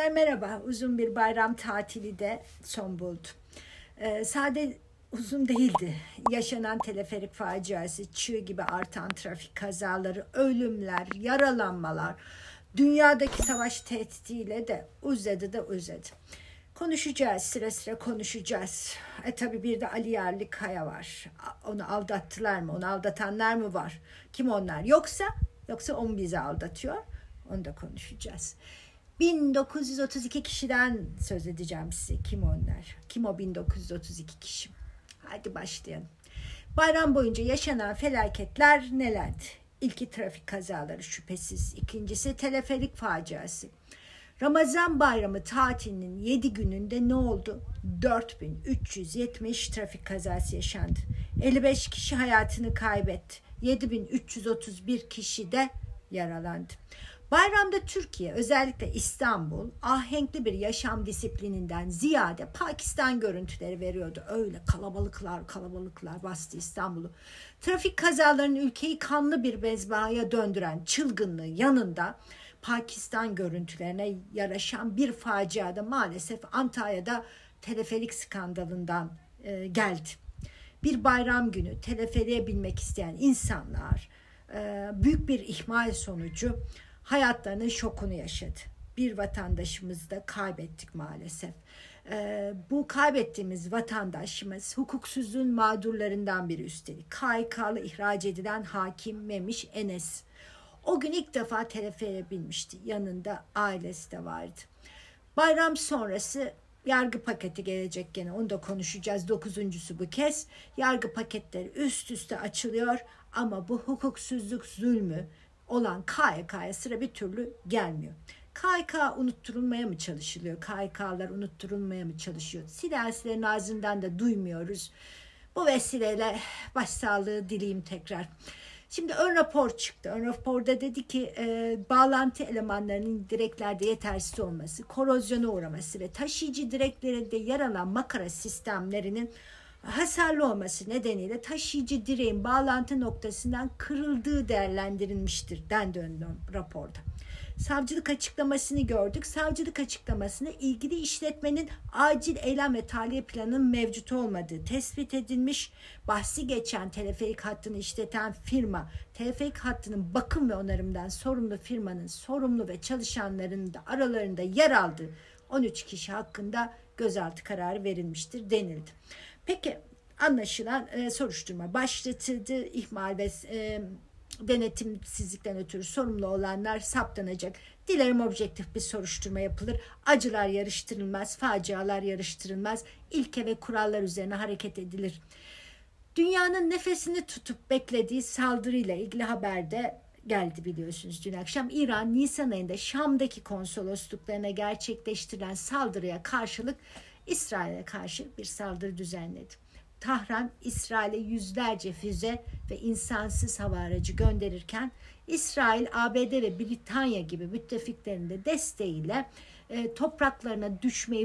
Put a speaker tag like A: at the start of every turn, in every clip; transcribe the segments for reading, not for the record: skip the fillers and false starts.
A: Dostlar merhaba. Uzun bir bayram tatili de son buldu. Sade uzun değildi. Yaşanan teleferik faciası, çığ gibi artan trafik kazaları, ölümler, yaralanmalar, dünyadaki savaş tehdidiyle de uzadı. Konuşacağız, sıra sıra konuşacağız. Tabii bir de Ali Yerlikaya var. Onu aldattılar mı? Onu aldatanlar mı var? Kim onlar? Yoksa o mu bizi aldatıyor? Onu da konuşacağız. 1932 kişiden söz edeceğim size. Kim onlar? Kim o 1932 kişi? Hadi başlayalım. Bayram boyunca yaşanan felaketler nelerdi? İlki trafik kazaları şüphesiz. İkincisi teleferik faciası. Ramazan bayramı tatilinin 7 gününde ne oldu? 4370 trafik kazası yaşandı. 55 kişi hayatını kaybetti. 7331 kişi de yaralandı. Bayramda Türkiye, özellikle İstanbul, ahenkli bir yaşam disiplininden ziyade Pakistan görüntüleri veriyordu. Öyle kalabalıklar bastı İstanbul'u. Trafik kazalarının ülkeyi kanlı bir mezbahaya döndüren çılgınlığı yanında Pakistan görüntülerine yaraşan bir facia da maalesef Antalya'da teleferik skandalından geldi. Bir bayram günü teleferiğe binmek isteyen insanlar büyük bir ihmal sonucu hayatlarının şokunu yaşadı. Bir vatandaşımızı da kaybettik maalesef. Bu kaybettiğimiz vatandaşımız hukuksuzluğun mağdurlarından biri üstelik. KHK'lı ihraç edilen Hakim Memiş Enes. O gün ilk defa teleferiğe binmişti. Yanında ailesi de vardı. Bayram sonrası yargı paketi gelecek gene. Onu da konuşacağız. 9.'su bu kez. Yargı paketleri üst üste açılıyor ama bu hukuksuzluk zulmü olan KHK'ya sıra bir türlü gelmiyor. KHK unutturulmaya mı çalışılıyor? KHK'lar unutturulmaya mı çalışıyor? Siyasilerin ağzından da duymuyoruz. Bu vesileyle başsağlığı dileyim tekrar. Şimdi ön rapor çıktı. Ön raporda dedi ki bağlantı elemanlarının direklerde yetersiz olması, korozyona uğraması ve taşıyıcı direklerinde yer alan makara sistemlerinin hasarlı olması nedeniyle taşıyıcı direğin bağlantı noktasından kırıldığı değerlendirilmiştir dendi raporda. Savcılık açıklamasını gördük. Savcılık açıklamasında ilgili işletmenin acil eylem ve tahliye planının mevcut olmadığı tespit edilmiş. Bahsi geçen teleferik hattını işleten firma, teleferik hattının bakım ve onarımından sorumlu firmanın sorumlu ve çalışanlarının da aralarında yer aldığı 13 kişi hakkında gözaltı kararı verilmiştir denildi. Peki anlaşılan soruşturma başlatıldı. İhmal ve denetimsizlikten ötürü sorumlu olanlar saptanacak. Dilerim objektif bir soruşturma yapılır. Acılar yarıştırılmaz, facialar yarıştırılmaz. İlke ve kurallar üzerine hareket edilir. Dünyanın nefesini tutup beklediği saldırıyla ilgili haberde geldi biliyorsunuz dün akşam. İran Nisan ayında Şam'daki konsolosluklarına gerçekleştirilen saldırıya karşılık İsrail'e karşı bir saldırı düzenledi. Tahran, İsrail'e yüzlerce füze ve insansız hava aracı gönderirken İsrail, ABD ve Britanya gibi müttefiklerinin de desteğiyle topraklarına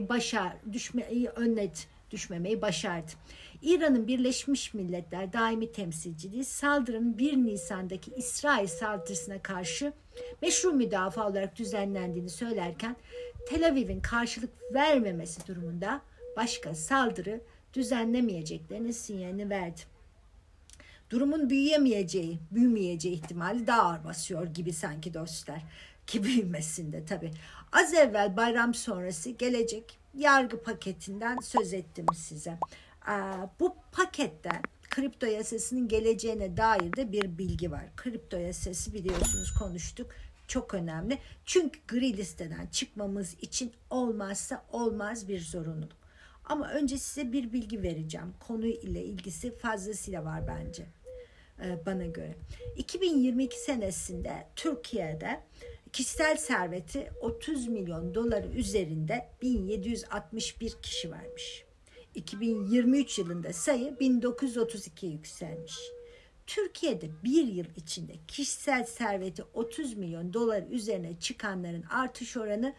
A: düşmemeyi başardı. İran'ın Birleşmiş Milletler Daimi Temsilciliği saldırının 1 Nisan'daki İsrail saldırısına karşı meşru müdafaa olarak düzenlendiğini söylerken Tel Aviv'in karşılık vermemesi durumunda başka saldırı düzenlemeyeceklerinin sinyalini verdi. Durumun büyümeyeceği ihtimali daha ağır basıyor gibi sanki dostlar. Ki büyümesinde tabii. Az evvel bayram sonrası gelecek yargı paketinden söz ettim size. Bu paketten kripto yasasının geleceğine dair de bir bilgi var. Kripto yasası biliyorsunuz konuştuk. Çok önemli. Çünkü gri listeden çıkmamız için olmazsa olmaz bir zorunluluk. Ama önce size bir bilgi vereceğim. Konuyla ilgisi fazlasıyla var bence bana göre. 2022 senesinde Türkiye'de kişisel serveti 30 milyon doları üzerinde 1761 kişi varmış. 2023 yılında sayı 1932'ye yükselmiş. Türkiye'de bir yıl içinde kişisel serveti 30 milyon dolar üzerine çıkanların artış oranı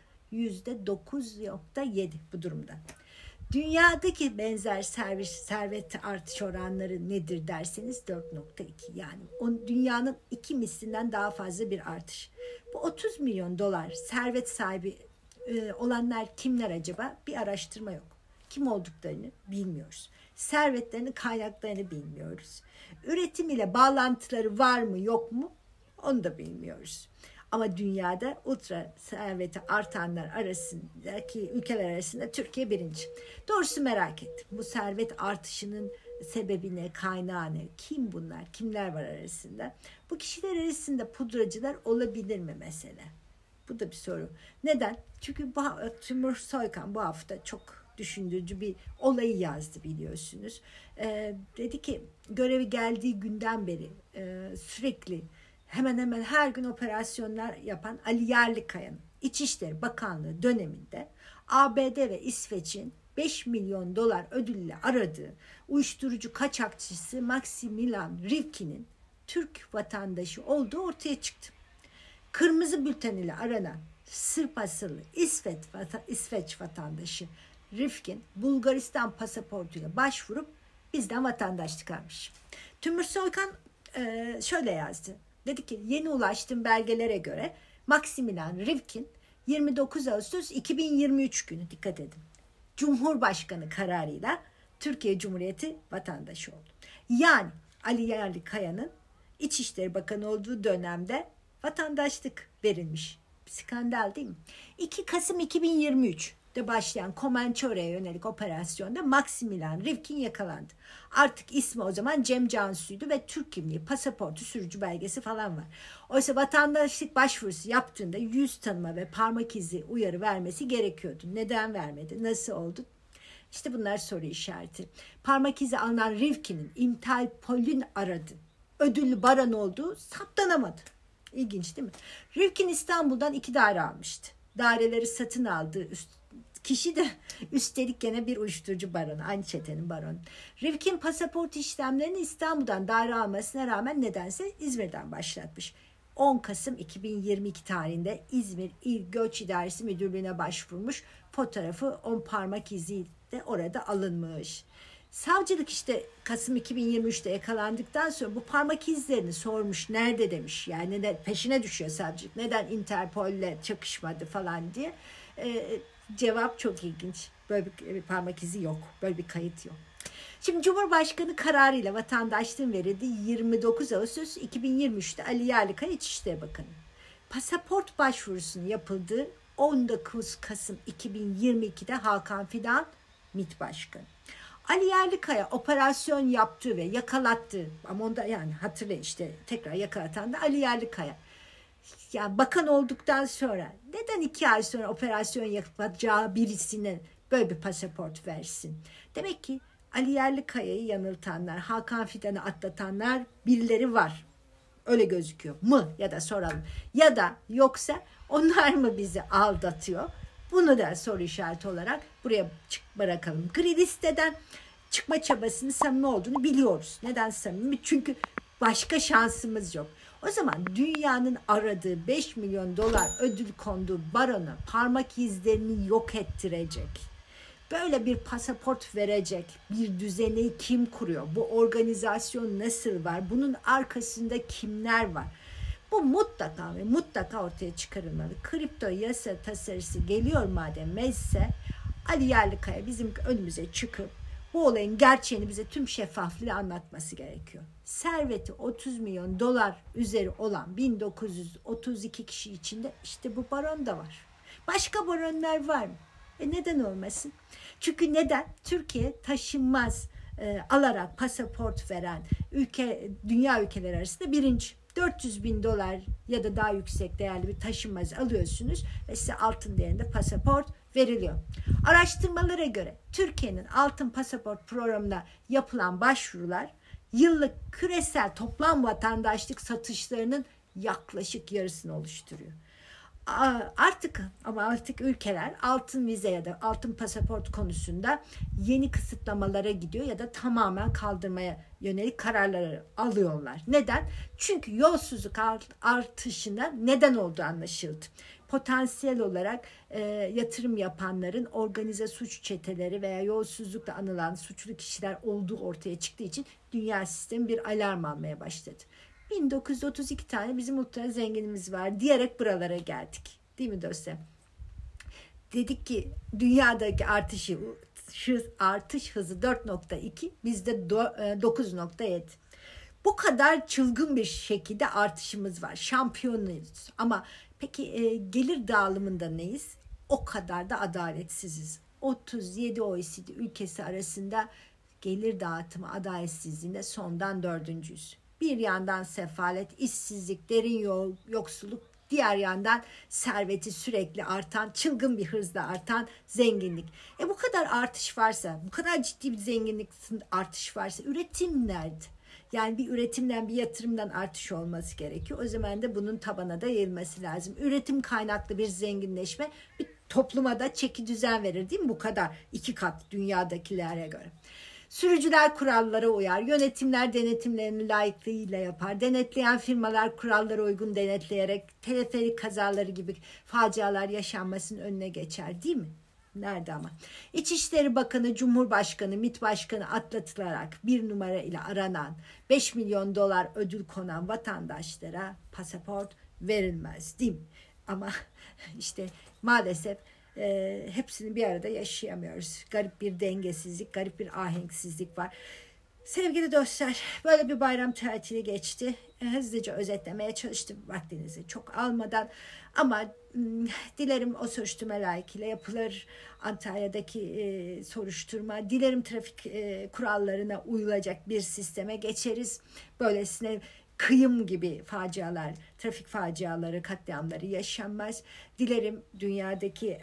A: %9.7 bu durumda. Dünyadaki benzer servet artış oranları nedir derseniz 4.2, yani dünyanın 2 mislinden daha fazla bir artış. Bu 30 milyon dolar servet sahibi olanlar kimler acaba? Bir araştırma yok. Kim olduklarını bilmiyoruz. Servetlerini, kaynaklarını bilmiyoruz. Üretim ile bağlantıları var mı yok mu? Onu da bilmiyoruz. Ama dünyada ultra serveti artanlar arasındaki ülkeler arasında Türkiye birinci. Doğrusu merak ettim. Bu servet artışının sebebi ne, kaynağı ne? Kim bunlar? Kimler var arasında? Bu kişiler arasında pudracılar olabilir mi mesela? Bu da bir soru. Neden? Çünkü Timur Soykan bu hafta çok düşündürücü bir olayı yazdı biliyorsunuz. Dedi ki görevi geldiği günden beri sürekli hemen hemen her gün operasyonlar yapan Ali Yerlikaya'nın İçişleri Bakanlığı döneminde ABD ve İsveç'in 5 milyon dolar ödülle aradığı uyuşturucu kaçakçısı Maximilian Rivkin'in Türk vatandaşı olduğu ortaya çıktı. Kırmızı bülten ile aranan Sırp asıllı İsveç vatandaşı Rivkin Bulgaristan pasaportuyla başvurup bizden vatandaşlık almış. Timur Soykan şöyle yazdı. Dedi ki yeni ulaştığım belgelere göre Maximilian Rivkin 29 Ağustos 2023 günü dikkat edin. Cumhurbaşkanı kararıyla Türkiye Cumhuriyeti vatandaşı oldu. Yani Ali Yerlikaya'nın İçişleri Bakanı olduğu dönemde vatandaşlık verilmiş. Skandal değil mi? 2 Kasım 2023'de başlayan Komançore'ye yönelik operasyonda Maximilian Rivkin yakalandı. Artık ismi o zaman Cem Cansu'ydu ve Türk kimliği, pasaportu, sürücü belgesi falan var. Oysa vatandaşlık başvurusu yaptığında yüz tanıma ve parmak izi uyarı vermesi gerekiyordu. Neden vermedi? Nasıl oldu? İşte bunlar soru işareti. Parmak izi alınan Rivkin'in Interpol'ün aradı. Ödüllü baron olduğu saptanamadı. İlginç değil mi? Rivkin İstanbul'dan 2 daire almıştı. Daireleri satın aldığı kişi de üstelik gene bir uyuşturucu baronu. Aynı çetenin baronu. Rivkin pasaport işlemlerini İstanbul'dan daire almasına rağmen nedense İzmir'den başlatmış. 10 Kasım 2022 tarihinde İzmir İl Göç İdaresi Müdürlüğü'ne başvurmuş. Fotoğrafı 10 parmak izi de orada alınmış. Savcılık işte Kasım 2023'te yakalandıktan sonra bu parmak izlerini sormuş. Nerede demiş. Yani peşine düşüyor savcılık. Neden Interpol'le çakışmadı falan diye. Cevap çok ilginç. Böyle bir parmak izi yok. Böyle bir kayıt yok. Şimdi Cumhurbaşkanı kararıyla vatandaşlığın verildiği 29 Ağustos 2023'te Ali Yerlikaya İçişleri Bakanı. Pasaport başvurusunun yapıldığı 19 Kasım 2022'de Hakan Fidan MİT Başkanı. Ali Yerlikaya operasyon yaptığı ve yakalattığı ama onda yani hatırlayın işte tekrar yakalatan da Ali Yerlikaya. Yani bakan olduktan sonra neden 2 ay sonra operasyon yapacağı birisine böyle bir pasaport versin? Demek ki Ali Yerlikaya'yı yanıltanlar, Hakan Fidan'ı atlatanlar birileri var. Öyle gözüküyor mu ya da soralım. Ya da yoksa onlar mı bizi aldatıyor? Bunu da soru işareti olarak buraya bırakalım. Gri listeden çıkma çabasının samimi olduğunu biliyoruz. Neden samimi? Çünkü başka şansımız yok. O zaman dünyanın aradığı 5 milyon dolar ödül konduğu barona parmak izlerini yok ettirecek. Böyle bir pasaport verecek bir düzeni kim kuruyor? Bu organizasyon nasıl var? Bunun arkasında kimler var? Bu mutlaka ve mutlaka ortaya çıkarılmalı. Kripto yasa tasarısı geliyor madem meclise, Ali Yerlikaya bizim önümüze çıkıp bu olayın gerçeğini bize tüm şeffaflığıyla anlatması gerekiyor. Serveti 30 milyon dolar üzeri olan 1932 kişi içinde işte bu baron da var. Başka baronlar var mı? Neden olmasın? Çünkü neden? Türkiye taşınmaz alarak pasaport veren dünya ülkeleri arasında birinci. 400 bin dolar ya da daha yüksek değerli bir taşınmaz alıyorsunuz ve size altın değerinde pasaport veriliyor. Araştırmalara göre Türkiye'nin altın pasaport programına yapılan başvurular yıllık küresel toplam vatandaşlık satışlarının yaklaşık yarısını oluşturuyor. Artık ülkeler altın vize ya da altın pasaport konusunda yeni kısıtlamalara gidiyor ya da tamamen kaldırmaya yönelik kararları alıyorlar. Neden? Çünkü yolsuzluk artışına neden olduğu anlaşıldı. Potansiyel olarak yatırım yapanların organize suç çeteleri veya yolsuzlukla anılan suçlu kişiler olduğu ortaya çıktığı için dünya sistemi bir alarm almaya başladı. 1932 tane bizim ultra zenginimiz var diyerek buralara geldik. Değil mi dostlar? dedik ki dünyadaki artış hızı 4.2, bizde 9.7. Bu kadar çılgın bir şekilde artışımız var. Şampiyonuz. Ama peki gelir dağılımında neyiz? O kadar da adaletsiziz. 37 OECD ülkesi arasında gelir dağıtımı adaletsizliğinde sondan 4.'üz. Bir yandan sefalet, işsizlik, derin yoksulluk, diğer yandan serveti sürekli artan, çılgın bir hızla artan zenginlik. Bu kadar artış varsa, bu kadar ciddi bir zenginlik artış varsa üretim nerede? Yani bir üretimden, bir yatırımdan artış olması gerekiyor. O zaman da bunun tabana da yayılması lazım. Üretim kaynaklı bir zenginleşme bir topluma da çeki düzen verir, değil mi? Bu kadar 2 kat dünyadakilere göre. Sürücüler kurallara uyar, yönetimler denetimlerini layıklığıyla yapar, denetleyen firmalar kurallara uygun denetleyerek teleferik kazaları gibi facialar yaşanmasının önüne geçer, değil mi? Nerede ama? İçişleri Bakanı, Cumhurbaşkanı, MİT Başkanı atlatılarak 1 numara ile aranan, 5 milyon dolar ödül konan vatandaşlara pasaport verilmez, değil mi? Ama işte maalesef hepsini bir arada yaşayamıyoruz. Garip bir dengesizlik, garip bir ahenksizlik var. Sevgili dostlar, böyle bir bayram tatili geçti. Hızlıca özetlemeye çalıştım vaktinizi çok almadan. Ama dilerim o soruşturma layıkıyla yapılır. Antalya'daki soruşturma. Dilerim trafik kurallarına uyulacak bir sisteme geçeriz. Böylesine kıyım gibi facialar, trafik faciaları, katliamları yaşanmaz. Dilerim dünyadaki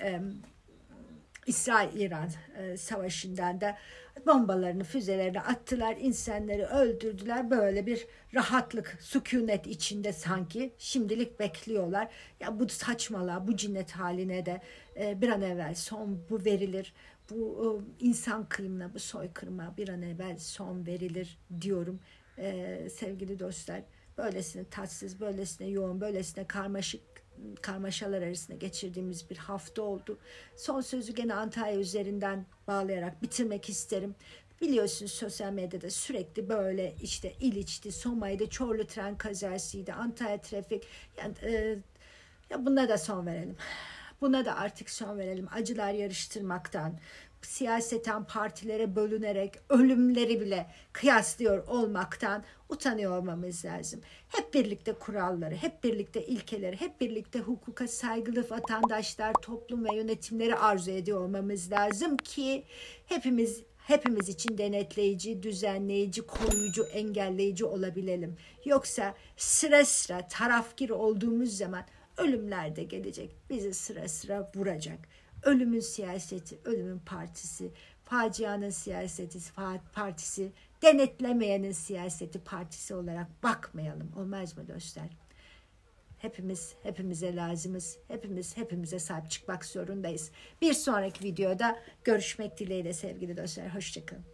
A: İsrail-İran savaşından da bombalarını, füzelerini attılar, insanları öldürdüler. Böyle bir rahatlık, sükunet içinde sanki şimdilik bekliyorlar. Ya bu saçmalığa, bu cinnet haline de bir an evvel son bu verilir. Bu insan kıyımına, bu soykırıma bir an evvel son verilir diyorum. Sevgili dostlar, böylesine tatsız, böylesine yoğun, böylesine karmaşalar arasında geçirdiğimiz bir hafta oldu. Son sözü gene Antalya üzerinden bağlayarak bitirmek isterim. Biliyorsunuz sosyal medyada sürekli böyle işte İliç'ti, Somay'da, Çorlu tren kazasıydı, Antalya trafik. Yani, ya buna da son verelim. Buna da artık son verelim. Acılar yarıştırmaktan, siyaseten partilere bölünerek ölümleri bile kıyaslıyor olmaktan utanıyor olmamız lazım. Hep birlikte kuralları, hep birlikte ilkeleri, hep birlikte hukuka saygılı vatandaşlar, toplum ve yönetimleri arzu ediyor olmamız lazım ki hepimiz için denetleyici, düzenleyici, koruyucu, engelleyici olabilelim. Yoksa sıra sıra tarafgir olduğumuz zaman ölümler de gelecek. Bizi sıra sıra vuracak. Ölümün siyaseti, ölümün partisi, facianın siyaseti, partisi, denetlemeyenin siyaseti partisi olarak bakmayalım. Olmaz mı dostlar? Hepimiz hepimize lazımız. Hepimiz hepimize sahip çıkmak zorundayız. Bir sonraki videoda görüşmek dileğiyle sevgili dostlar. Hoşça kalın.